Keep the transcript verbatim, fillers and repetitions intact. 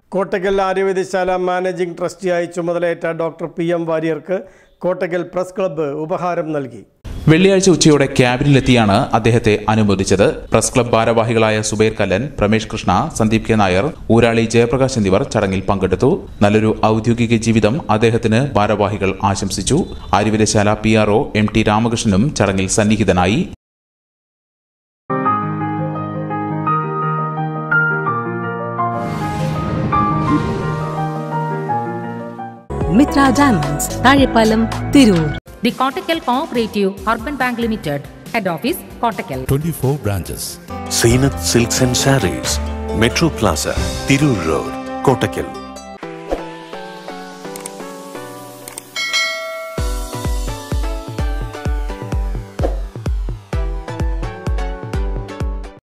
Kottakkal Arya Vaidya Sala managing ട്രസ്റ്റിയായി ചുമതലയേറ്റ doctor P M വാര്യർക്ക് കോട്ടക്കൽ പ്രസ് ക്ലബ്ബ് ഉപഹാരം നൽകി. വെള്ളിയാഴ്ച ഉച്ചയോടെ ക്യാബിനിലെത്തിയാണ് അദ്ദേഹത്തെ അനുമോദിച്ചത്. പ്രസ് ക്ലബ് ഭാരവാഹികളായ സുബൈർ കല്ലൻ, പ്രമേഷ് കൃഷ്ണ, സന്ദീപ് കെ നായർ, ഊരാളി ജയപ്രകാശ് എന്നിവർ ചടങ്ങിൽ പങ്കെടുത്തു. നല്ലൊരു ഔദ്യോഗിക ജീവിതം അദ്ദേഹത്തിന് ഭാരവാഹികൾ ആശംസിച്ചു. Aryavaidyasala P R O M T രാമകൃഷ്ണനും ചടങ്ങിൽ സന്നിഹിതനായി. Mitra Diamonds, Tazhipalam, Tirur. The Kottakkal Cooperative Urban Bank Limited, Head Office, Kottakkal. twenty-four branches. Seenath Silks and Sarees, Metro Plaza, Tirur Road, Kottakkal.